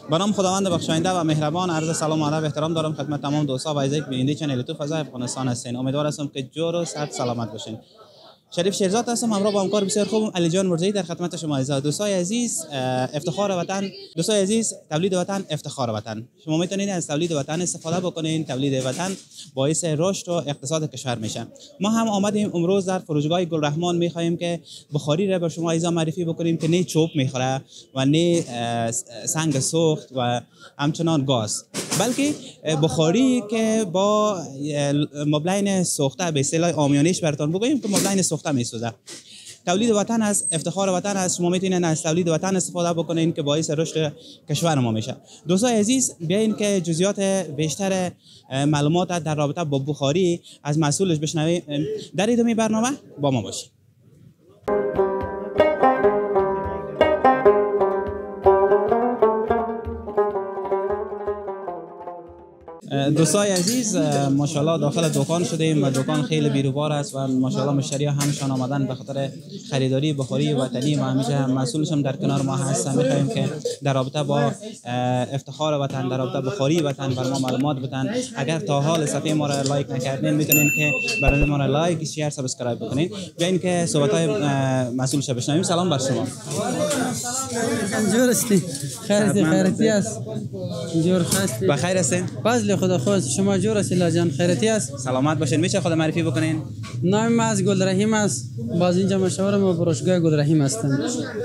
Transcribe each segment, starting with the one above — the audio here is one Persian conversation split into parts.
به نام خداوند بخشاینده و مهربان، عرض سلام و ادب احترام دارم خدمت تمام دوستان و عزیزان که بیننده چنل یوتیوب فضای افغانستان هستین. امیدوار هستم که جور و صحت سلامت باشین. شریف شیرزاد هستم، همراه با همکار بسیار خوبم علی جان مرزایی در خدمت شما عزیزان. دوستای عزیز، افتخار وطن، دوستای عزیز، تولید وطن افتخار وطن. شما میتونید از تولید وطن استفاده بکنین. تولید وطن باعث رشد و اقتصاد کشور میشه. ما هم آمدیم امروز در فروشگاه گلرحمان میخوایم که بخاری را به شما عزیزان معرفی بکنیم که نه چوب میخوره و نه سنگ سوخت و همچنان گاز، بلکه بخاری که با مبلین سوخته، به اصطلاح عامیانه‌اش براتون بگویم که مبلین سوخته میسوزه. تولید وطن از افتخار وطن است. شما میتونید از تولید وطن استفاده بکنین که باعث رشد کشور ما میشه. دوستای عزیز، بیاین که جزئیات بیشتر معلومات در رابطه با بخاری از مسئولش بشنویم. در ادامه برنامه با ما باشید. دوستای عزیز، ماشاءالله داخل دکان شدیم و دکان خیلی بیروبار است و ماشاءالله مشتری ها همشان آمدن به خاطر خریداری بخاری وطنی و همیشه مسئولش هم در کنار ما هستن. میخوایم که در رابطه با افتخار وطن، در رابطه بخاری وطن بر ما معلومات بدن. اگر تا حال صفحه ما را لایک نکردین میتونین که برای ما را لایک، شیر، سابسکرایب بکنین. بیاین که صحبت های مسئولش بشنویم. سلام بر شما. جور هستی؟ خیرتی است. جور هستی؟ بخیر هستین؟ فضل خدا خواست. شما جور هستی لاجان؟ خیرتی است؟ سلامت باشین. میشه خود معرفی بکنین؟ نام من از گلرحیم است. باز اینجا مشاورم و فروشگاه گلرحیم هستم.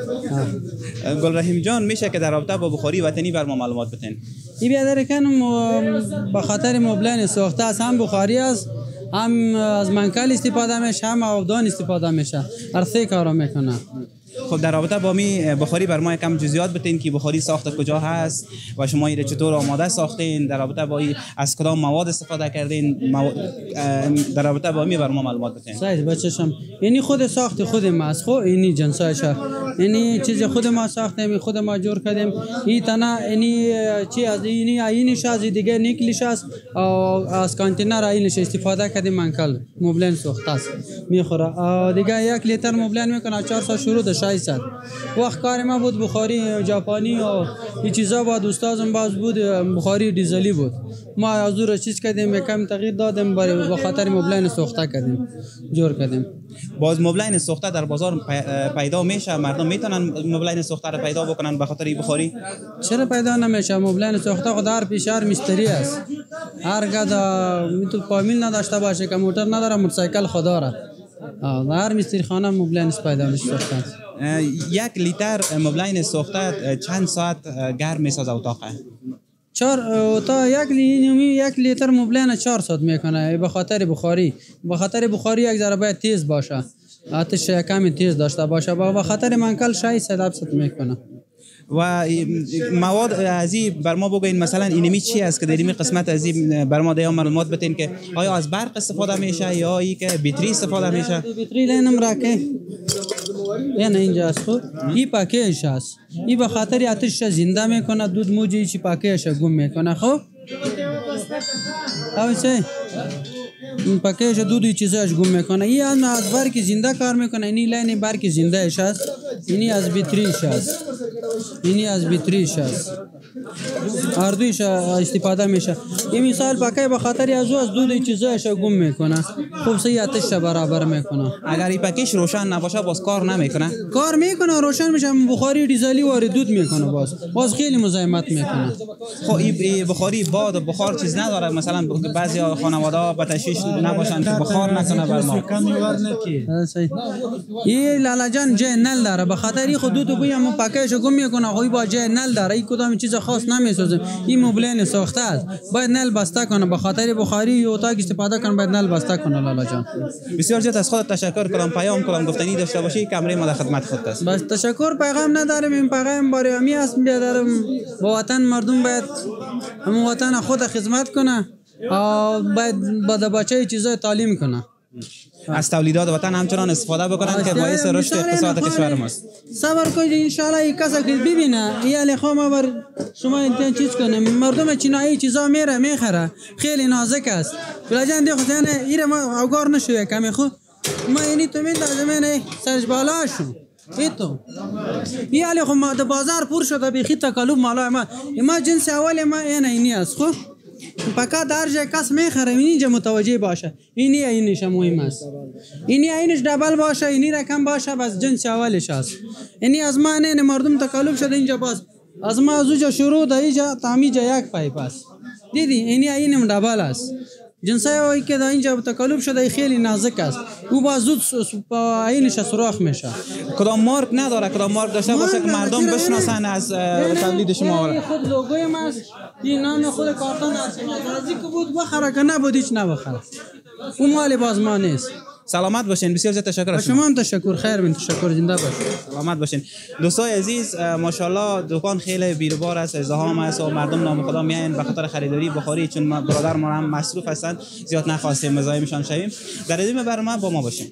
گلرحیم جان، میشه که در رابطه با بخاری وطنی بر ما معلومات بدین؟ این بیادر کنم به خاطر مبلین سوخته است. هم بخاری است، هم از منکل استفاده میشه، هم آبدان استفاده میشه. هر سه کارا میکنه. خب در رابطه با می بخاری بر ما یکم جزئیات بتین که بخاری ساخت کجا هست و شما این چطور آماده ساختین، در رابطه با از کدام مواد استفاده کردین، در رابطه با می بر ما معلومات بتین. صحیح بچه‌شم. یعنی خود ساخت خود ما است. خب اینی جنسایش، یعنی چیز خود ما ساختیم، خود ما جور کردیم. این تنه یعنی چی از اینش از دیگه نیکلیش است و از کانتینر اینش استفاده کردیم. منکل مبلین سوخته است میخوره. دیگه 1 لیتر مبلین میکنه 400 شروع ده 600. وقت کار ما بود بخاری ژاپنی و این چیزا بود. استادم باز بود بخاری دیزلی بود. ما از دور چیز کردیم، یکم تغییر دادیم، به خاطر مبلین سوخته کردیم، جور کردیم. باز مبلین سوخته در بازار پیدا میشه؟ مردم میتونن مبلین سوخته رو پیدا بکنن به خاطر بخاری؟ چرا پیدا نمیشه؟ مبلین سوخته خود هر پیشار مستری است. هر گدا میتونه فامیل نداشته باشه که موتور نداره، موتورسایکل خدا را هر مستری خانه مبلین پیدا میشه. 1 لیتر مبلین سوخته چند ساعت گرم میسازه اتاقه؟ 4 تا 1 لیتر مبلین 4 ساعت میکنه. به خاطر بخاری، به خاطر بخاری یک ذره باید تیز باشه، آتش کمی تیز داشته باشه. به خاطر منکل 600 ساعت میکنه. و مواد ازی بر ما بگوین، مثلا اینمی چی است که در این قسمت ازی بر ما دیگه معلومات بتین که آیا از برق استفاده میشه یا ای که بیتری استفاده میشه؟ بیتری لینم راکه یعنی اینجا است. خب این پاکیش است. این به خاطر آتش زنده میکنه، دود موجی چی پاکیش گم میکنه. خب اوسه این پاکیش دودی چیزاش گم میکنه. این از برق زنده کار میکنه. اینی لین برق زنده اش است. اینی از بیتریش است. اینی از بیتریش است. اردویش استفاده میشه. این مثال پاکی به خاطر از دود چیزاش گم میکنه. خوب سی آتش برابر میکنه. اگر این پاکیش روشن نباشه باز کار نمیکنه؟ کار میکنه، روشن میشه. بخاری دیزلی وارد دود میکنه، باز خیلی مزاحمت میکنه. خب این بخاری باد بخار چیز نداره؟ مثلا بعضی خانواده با تشویش نباشن که بخار نکنه بر ما. این لالا جان جای نل داره، به خاطر خود دود بوی هم پاکیش گم میکنه. خوی با جای نل داره. این کدام چیز خاص نمیسازه. این مبلین ساخته است، باید نل بسته کنه. به خاطر بخاری اتاق استفاده کنه، باید نل بسته کنه. لالا جان بسیار زیاد از خودت تشکر کنم. پیام کنم گفتنی داشته باشی، کمره ما در خدمت خودت است. بس تشکر، پیغام ندارم. این پیغام برای امی است بیادرم. با وطن مردم باید همون وطن خود خدمت کنه و باید با بچه چیزای تعلیم کنه. از تولیدات وطن همچنان استفاده بکنن که باعث رشد اقتصاد کشور ماست. صبر کنید ان شاء الله. یک کسی که ببینه یا خواهم بر شما انتظار چیز کنه. مردم چینایی چیزا میره میخره، خیلی نازک است. بلاجان دیگه خود نه ایره ما اوگار نشوه کمی. خود ما اینی تو میندازه منه سرش بالا شو ایتو این علی خو ما د بازار پور شده بیخی تکالب مالا ما جنس اول ما اینی است خو فقط در جای کس میخره اینجا متوجه باشه اینش مهم است اینش دبل باشه اینی رقم باشه بس جنس اولش است اینی از ما نه مردم تکالب شده اینجا باز از ما از اونجا شروع ده اینجا تامیجا یک پایپ است دیدی اینم دبل است جنسایی که در اینجا تکالب شده خیلی نازک است او با زود اینش سوراخ میشه. کدام مارک نداره، کدام مارک داشته باشه که مردم بشناسن از تولید شما. خود لوگوی ما است، این نام خود کارتون است. از اینکه بود بخره که نبود هیچ نبخره. اون مال باز ما نیست. سلامت باشین. بسیار زیاد تشکر از شما. هم تشکر. خیر بین تشکر. زنده باشین. سلامت باشین. دوستای عزیز، ماشاءالله دکان خیلی بیروبار است، ازدحام است و مردم نام میاین به خاطر خریداری بخاری، چون برادر ما هم مصروف هستند، زیاد نخواستیم مزاحمشان شویم. در ادامه برنامه با ما باشین.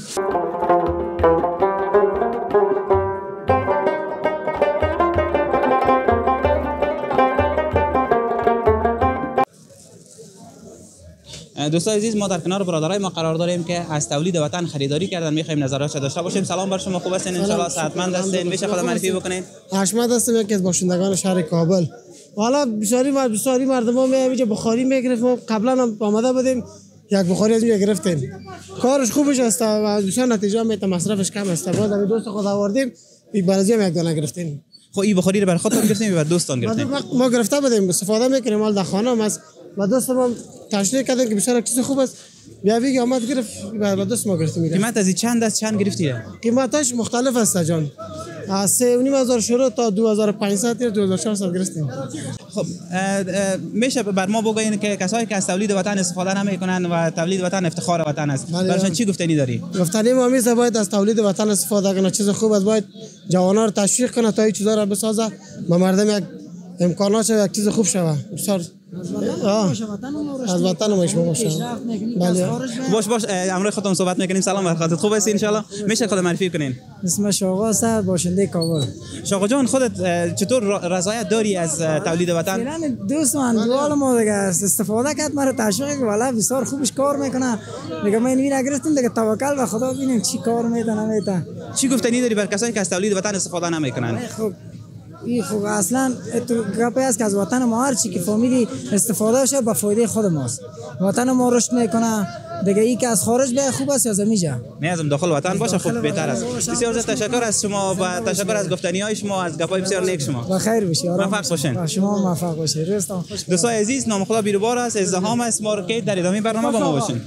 دوستان عزیز، ما در کنار برادرای ما قرار داریم که از تولید وطن خریداری کردن. می‌خوایم نظرات داشته باشیم. سلام بر شما، خوب هستین؟ ان شاء الله صحتمند هستین. میشه خود معرفی بکنین؟ حشمت هستم، یکی از باشندگان شهر کابل. حالا بسیاری مردم اینجا بخاری میگرفت. ما قبلا هم آمده بودیم، یک بخاری از اینجا گرفتیم. کارش خوبش است و بسیار نتیجه میده، مصرفش کم است. بعد از دوست خود آوردیم، یک برازی هم یک دانه گرفتیم. خب این بخاری رو بر خودتون گرفتین یا بر دوستان گرفتین؟ ما گرفته بودیم، استفاده میکنیم. مال در خانه هم است و دوستم تشریح کردن که بسیار چیز خوب است. بیا بیگ آمد گرفت و دوست ما گرفتیم. قیمت از چند است؟ چند گرفتی؟ قیمتش مختلف است جان. از 3,500 شروع تا 2,500 تا 2,400 گرفتیم. خب میشه بر ما بگوین که کسایی که از تولید وطن استفاده نمیکنن و تولید وطن افتخار وطن است، براشون چی گفتنی داری؟ گفتنی ما میشه باید از تولید وطن استفاده کنه. چیز خوب است، باید جوانان رو تشویق کنه تا این چیزا رو بسازه و مردم یک امکانات یک چیز خوب شوه. بسیار از وطن ما شما باشه. بله. باش امروز خودتون صحبت میکنیم. سلام بر خودت، خوب هستی ان شاء الله؟ میشه خود معرفی کنین؟ اسم شاقا است، باشنده کابل. شاقا جان، خودت چطور رضایت داری از تولید وطن؟ فعلا دوست من دوال ما دیگه استفاده کرد، مرا تشویق که والا بسیار خوبش کار میکنه. دیگه من اینو نگرفتم دیگه، توکل به خدا ببینیم چی کار میکنه نمیکنه. چی گفتنی داری بر کسایی که از تولید وطن استفاده نمیکنن؟ خب اصلا تو گپی است که از وطن ما هر چی که فهمیدی استفاده شه به فایده خود ماست. وطن ما رشد میکنه دیگه. ای که از خارج به خوب است یا زمیجه نه از داخل وطن باشه خوب بهتر است. بسیار زیاد تشکر از شما و تشکر از گفتنی های شما، از گپای بسیار نیک شما. بخیر باشی، موفق باشین. شما موفق باشید. روزتون خوش. دوستان عزیز، نام خدا بیروبار است، ازدحام است. ما که در ادامه برنامه با ما باشین.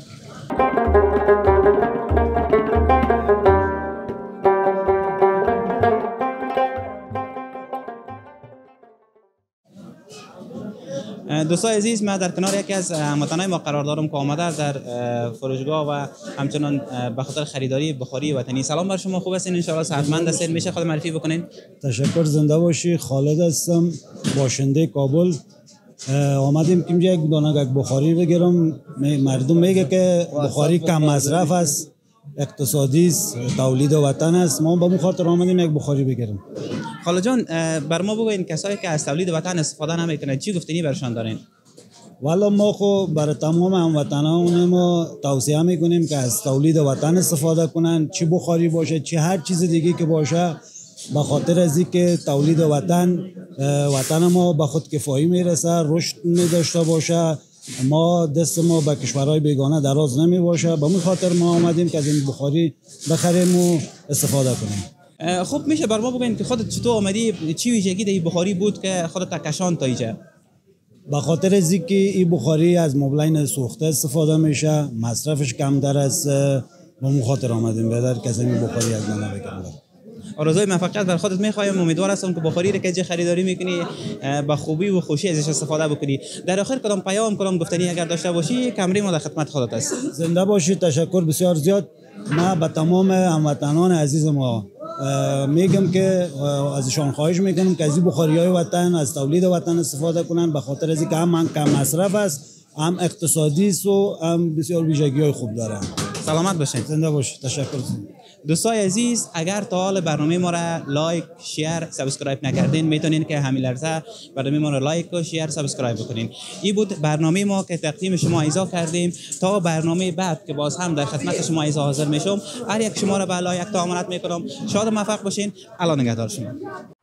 دوستان عزیز، من در کنار یکی از هموطنان ما قرار دارم که آمده در فروشگاه و همچنان به خاطر خریداری بخاری وطنی. سلام بر شما، خوب هستین؟ ان شاء الله صحتمند هستین. میشه خود معرفی بکنین؟ تشکر. زنده باشی. خالد هستم، باشنده کابل. آمدیم که اینجا یک دانه بخاری بگیرم. مردم میگه که بخاری کم مصرف است، اقتصادی است، تولید وطن است. ما به خاطر آمدیم یک بخاری بگیریم. خاله جان، بر ما بگوین کسایی که از تولید وطن استفاده نمیکنن چی گفتنی برشان دارین؟ والا ما خو برای تمام هموطنان ما توصیه میکنیم که از تولید وطن استفاده کنن، چی بخاری باشه چی هر چیز دیگه که باشه، به خاطر از اینکه تولید وطن ما به خود کفایی میرسه، رشد میداشته باشه. ما دست ما به کشورهای بیگانه دراز نمی باشه. به این خاطر ما آمدیم که از این بخاری بخریم و استفاده کنیم. خب میشه بر ما بگین که خودت چطور آمدی، چی ویژگی این بخاری بود که خودت کشان تا اینجا؟ به خاطر از اینکه این بخاری از مبلین سوخته استفاده میشه، مصرفش کمتر است. به این خاطر آمدیم بدر که این بخاری از دانه بگیریم. آرزوی موفقیت بر خودت میخوایم. امیدوار هستم که بخاری را که خریداری میکنی با خوبی و خوشی ازش استفاده بکنی. در آخر کدام پیام کدام گفتنی اگر داشته باشی، کمری ما در خدمت خودت است. زنده باشید. تشکر بسیار زیاد. ما به تمام هموطنان عزیز ما میگم که ازشان خواهش میکنم که از این بخاری‌های وطن، از تولید وطن استفاده کنن، به خاطر از اینکه هم کم مصرف است، هم اقتصادی است و هم بسیار ویژگی‌های خوب داره. سلامت باشین. زنده باش. تشکر. دوستای عزیز، اگر تا حال برنامه ما را لایک، شیر، سابسکرایب نکردین، میتونین که همین لحظه برنامه ما را لایک و شیر، سابسکرایب بکنین. این بود برنامه ما که تقدیم شما ایزا کردیم. تا برنامه بعد که باز هم در خدمت شما ایزا حاضر میشم، هر یک شما را به الله یک تا امانت میکنم. شاد و موفق باشین. الله نگهدار شما.